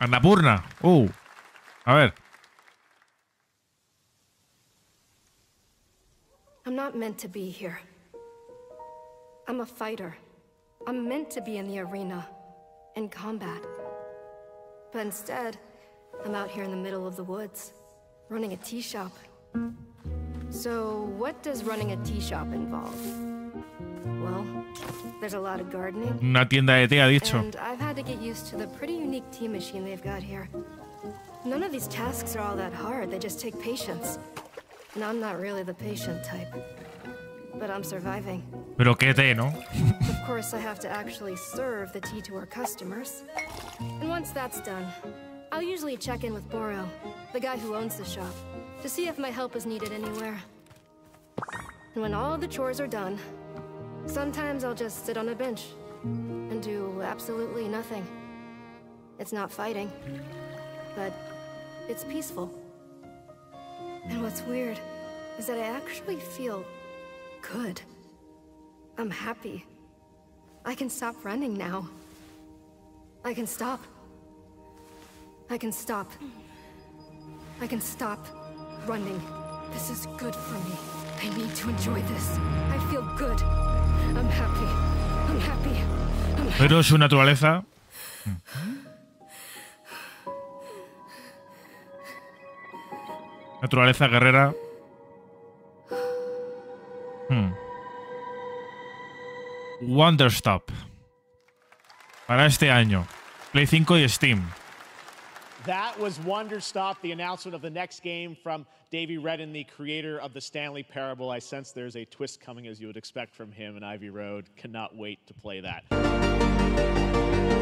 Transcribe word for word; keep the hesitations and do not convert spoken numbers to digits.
Annapurna. Uh. A ver. I'm not meant to be here. I'm a fighter. I'm meant to be in the arena, in combat. But instead, I'm out here in the middle of the woods, running a tea shop. So, what does running a tea shop involve? Well, there's a lot of gardening. Una tienda de té, ha dicho. And I've had to get used to the pretty unique tea machine they've got here. None of these tasks are all that hard, they just take patience. And I'm not really the patient type. But I'm surviving. Pero qué té, ¿no? Of course, I have to actually serve the tea to our customers. And once that's done, I'll usually check in with Boro, the guy who owns the shop, to see if my help is needed anywhere. And when all the chores are done, sometimes I'll just sit on a bench and do absolutely nothing. It's not fighting, but it's peaceful. And what's weird is that I actually feel good. I'm happy. I can stop running now. I can stop. I can stop. I can stop running. This is good for me. I need to enjoy this. I feel good. I'm happy. I'm happy. I'm happy. Pero su naturaleza. Naturaleza guerrera. Hmm. Wonderstop. Para este año. Play cinco y Steam. That was Wonderstop, the announcement of the next game from Davey Redden, the creator of the Stanley Parable. I sense there's a twist coming, as you would expect from him, and Ivy Road cannot wait to play that.